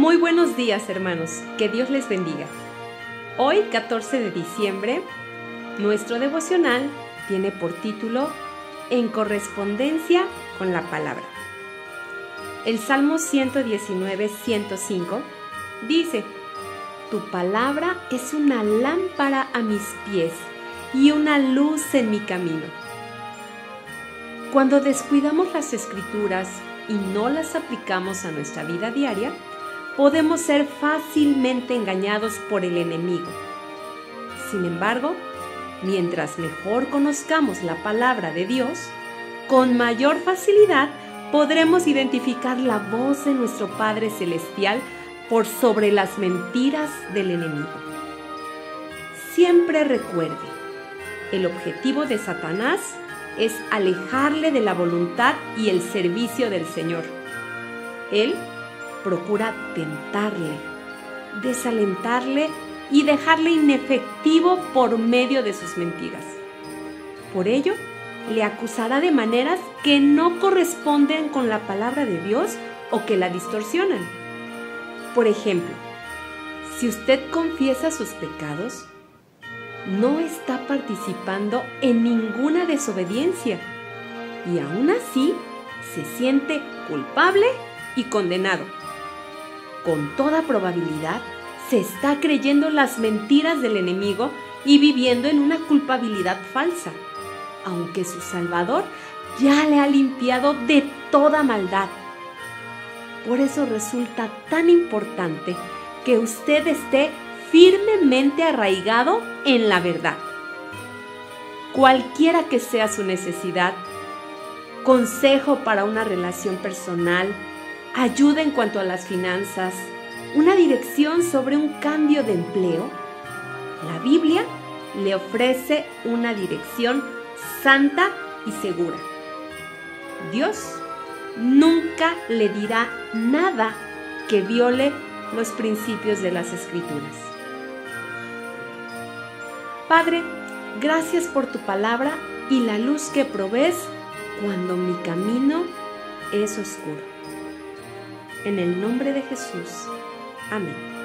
Muy buenos días, hermanos. Que Dios les bendiga. Hoy, 14 de diciembre, nuestro devocional tiene por título En correspondencia con la palabra. El Salmo 119, 105 dice: Tu palabra es una lámpara a mis pies y una luz en mi camino. Cuando descuidamos las Escrituras y no las aplicamos a nuestra vida diaria, podemos ser fácilmente engañados por el enemigo. Sin embargo, mientras mejor conozcamos la palabra de Dios, con mayor facilidad podremos identificar la voz de nuestro Padre Celestial por sobre las mentiras del enemigo. Siempre recuerde, el objetivo de Satanás es alejarle de la voluntad y el servicio del Señor. Él procura tentarle, desalentarle y dejarle inefectivo por medio de sus mentiras. Por ello, le acusará de maneras que no corresponden con la palabra de Dios o que la distorsionan. Por ejemplo, si usted confiesa sus pecados, no está participando en ninguna desobediencia y aún así se siente culpable y condenado. Con toda probabilidad, se está creyendo las mentiras del enemigo y viviendo en una culpabilidad falsa, aunque su Salvador ya le ha limpiado de toda maldad. Por eso resulta tan importante que usted esté firmemente arraigado en la verdad. Cualquiera que sea su necesidad, consejo para una relación personal, ayuda en cuanto a las finanzas, una dirección sobre un cambio de empleo, la Biblia le ofrece una dirección santa y segura. Dios nunca le dirá nada que viole los principios de las Escrituras. Padre, gracias por tu palabra y la luz que provees cuando mi camino es oscuro. En el nombre de Jesús. Amén.